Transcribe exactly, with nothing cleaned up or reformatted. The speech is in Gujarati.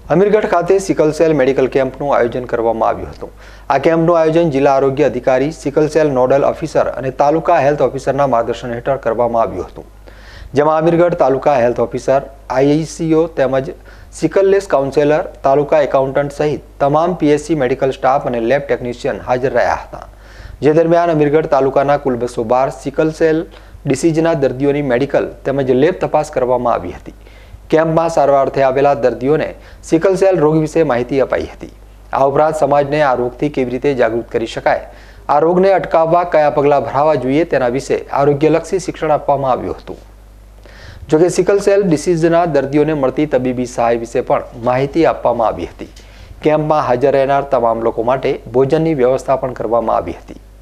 અમીરગઢ ખાતે સિકલ સેલ મેડિકલ કેમ્પનું આયોજન કરવામાં આવ્યું હતું। આ કેમ્પનું આયોજન જિલ્લા આરોગ્ય અધિકારી, સિકલ સેલ નોડલ ઓફિસર અને તાલુકા હેલ્થ ઓફિસરના માર્ગદર્શન હેઠળ કરવામાં આવ્યું હતું, જેમાં Amirgadh taluka health officer, ICO તેમજ સિકલલેસ કાઉન્સેલર, તાલુકા એકાઉન્ટન્ટ સહિત તમામ પીએસસી મેડિકલ સ્ટાફ અને લેબ ટેકનિશિયન હાજર રહ્યા હતા। જે દરમિયાન અમીરગઢ તાલુકાના કુલ બસો બાર સિકલ સેલ ડિસીઝના દર્દીઓની મેડિકલ તેમજ લેબ તપાસ કરવામાં આવી હતી। કેમ્પમાં સારવારથી આવેલા દર્દીઓને સિકલ સેલ રોગ વિશે માહિતી અપાઈ હતી। આ ઉપરાંત સમાજને આ રોગથી કેવી રીતે જાગૃત કરી શકાય, આ રોગને અટકાવવા કયા પગલાં ભરાવા જોઈએ તેના વિશે આરોગ્યલક્ષી શિક્ષણ આપવામાં આવ્યું હતું। જોકે સિકલ સેલ ડિસીઝના દર્દીઓને મળતી તબીબી સહાય વિશે પણ માહિતી આપવામાં આવી હતી। કેમ્પમાં હાજર રહેનાર તમામ લોકો માટે ભોજનની વ્યવસ્થા પણ કરવામાં આવી હતી।